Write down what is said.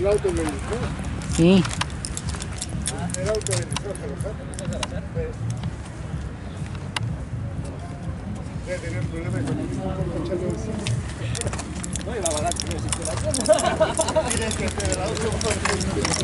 auto en el... Sí. El auto en el... Debe tener problemas con el echarlo encima. No iba a barato, no existe la cosa. Tienes que hacer el auto.